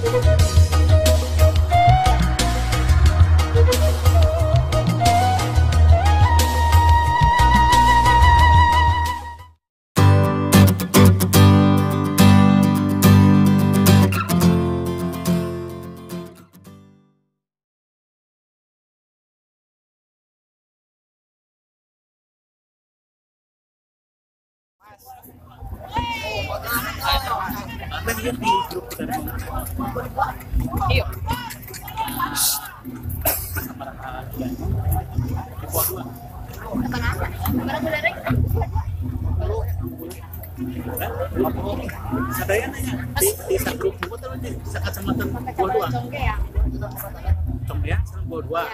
Iya. Sadaya nanya di grup di kecamatan Buah Congya sama Buah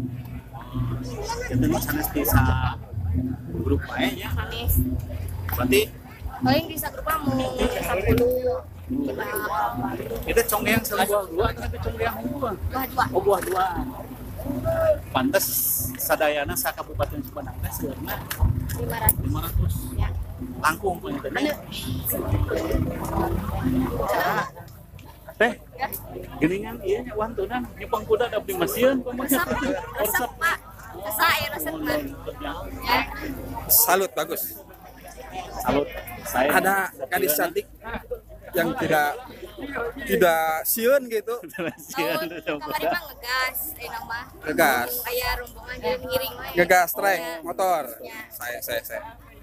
kita sanes desa grup bae nya berarti paling di satu grup mau 10 itu Congya sama Buah tapi Congya buah buah dua pantes sadayana sa Kabupaten Sumedang teh seurna 500 ya. Langkung punya teh. Teh, geuningan ieu nya wantunan nyepang kuda da beli masieun Resep Pak. Asa resep Pak. Ya. Salut, bagus. Salut. Saya Ada gadis cantik yang tidak sieun gitu. Kamari mah ngegas, mah. Ngegas. Kayak rombongan dia ngiring we. Ngegas trek motor. Ya. Saya.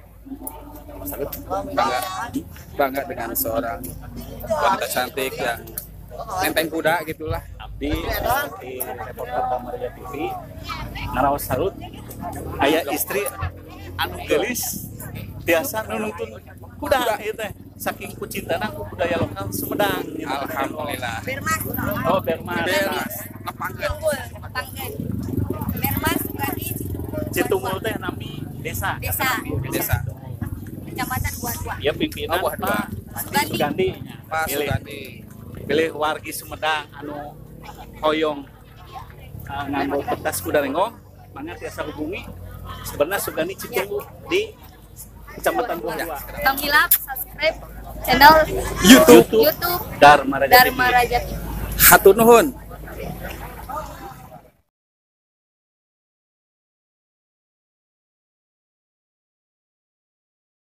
Bangga dengan seorang wanita cantik yang nenteng kuda gitulah. Abdi di reporter Maria TV ngaraos salut aya istri anu geulis biasa nuntun kuda ieu teh saking kucintana ku budaya lokal Sumedang. Alhamdulillah. Bermas. Oh, Bermas. Nepangkeun. Nepangkeun. Bermas Sukadi Citunggul teh nami desa. Kecamatan Buah-Buah. Ya pimpinan Buah Dua. Pak Sugandi. Pak Sugandi. Pilih wargi Sumedang anu hoyong nganggo kertas kuda renggong mangga tiasa hubungi sebenarnya Sugandi Citunggul di Kecamatan Buah-Buah. Tong hilap subscribe channel YouTube YouTube Dharma Raja TV. Dharma Raja TV. Hatur nuhun.